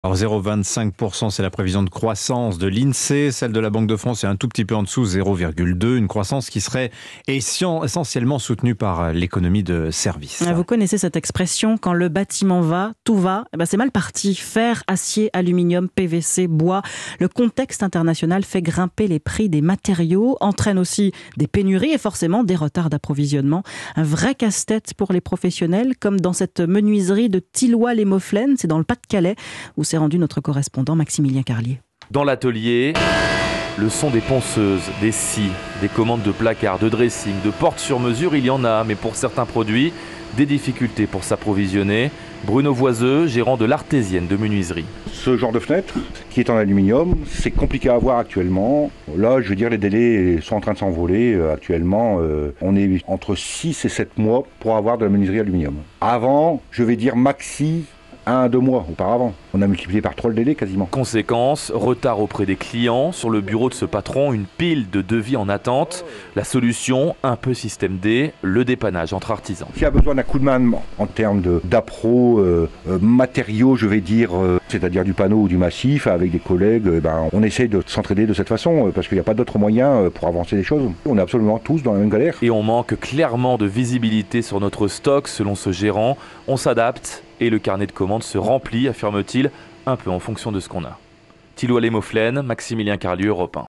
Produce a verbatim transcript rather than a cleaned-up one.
Alors zéro virgule vingt-cinq pour cent, c'est la prévision de croissance de l'INSEE. Celle de la Banque de France est un tout petit peu en dessous, zéro virgule deux. Une croissance qui serait essentiellement soutenue par l'économie de services. Vous connaissez cette expression, quand le bâtiment va, tout va. Eh ben c'est mal parti. Fer, acier, aluminium, P V C, bois. Le contexte international fait grimper les prix des matériaux, entraîne aussi des pénuries et forcément des retards d'approvisionnement. Un vrai casse-tête pour les professionnels, comme dans cette menuiserie de Thilloy-les-Mauflaines, c'est dans le Pas-de-Calais, où s'est rendu notre correspondant Maximilien Carlier. Dans l'atelier, le son des ponceuses, des scies, des commandes de placards, de dressing, de portes sur mesure, il y en a, mais pour certains produits, des difficultés pour s'approvisionner. Bruno Voiseux, gérant de l'Artésienne de menuiserie. Ce genre de fenêtre, qui est en aluminium, c'est compliqué à avoir actuellement. Là, je veux dire, les délais sont en train de s'envoler. Actuellement, euh, on est entre six et sept mois pour avoir de la menuiserie aluminium. Avant, je vais dire maxi, un à deux mois auparavant. On a multiplié par trois le délai quasiment. Conséquence, retard auprès des clients. Sur le bureau de ce patron, une pile de devis en attente. La solution, un peu système D, le dépannage entre artisans. S'il y a besoin d'un coup de main en termes d'appro, euh, euh, matériaux, je vais dire, euh, c'est-à-dire du panneau ou du massif, avec des collègues, euh, ben, on essaye de s'entraider de cette façon, euh, parce qu'il n'y a pas d'autre moyen euh, pour avancer les choses. On est absolument tous dans la même galère. Et on manque clairement de visibilité sur notre stock, selon ce gérant. On s'adapte et le carnet de commandes se remplit, affirme-t-il, un peu en fonction de ce qu'on a. Thilloy-les-Mauflaines, Maximilien Carlier, Europe un.